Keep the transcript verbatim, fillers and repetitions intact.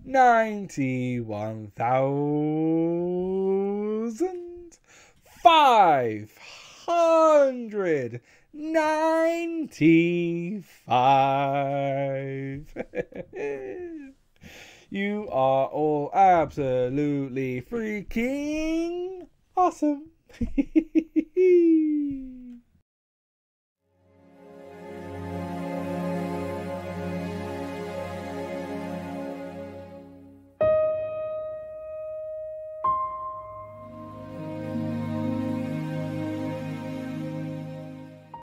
ninety-one thousand five hundred ninety-five. You are all absolutely freaking awesome.